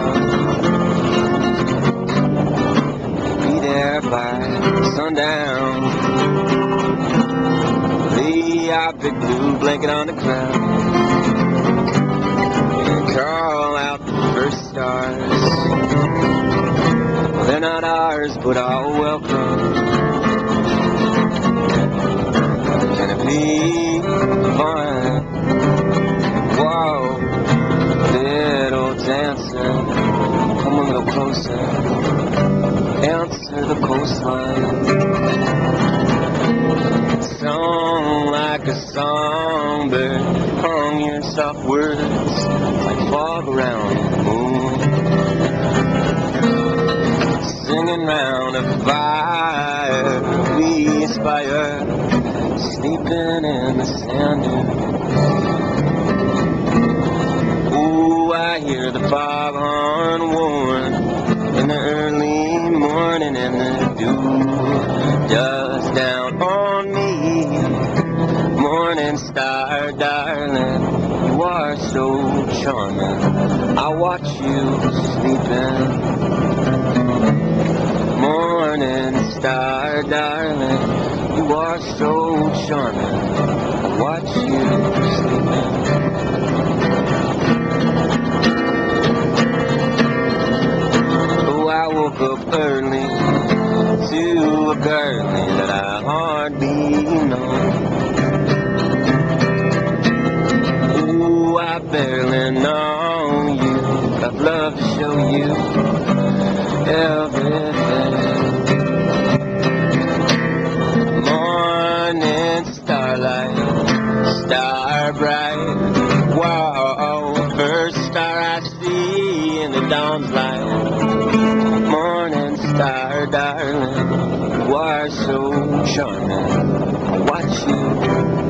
Be there by sundown. Lay our big blue blanket on the cloud and call out the first stars. Well, they're not ours, but all welcome. Can it be fun? Whoa, little dancer, come a little closer. Answer the coastline. Song like a songbird, hung your soft words like fog around the moon. Singing round a fire, we aspire, sleeping in the sand dunes. Ooh, I hear the foghorn warn in the early morning, and the dew dust down on me. Morning star, darling, you are so charming. I watch you sleeping. Morning star, darling, you are so charming. I watch you sleeping. Oh, I woke up early to a girlie that I hardly know. Ooh, I barely know you. I'd love to show you everything. Morning starlight, star bright. Whoa, first star I see in the dawn's light. Morning star, darling, you are so charming. I watch you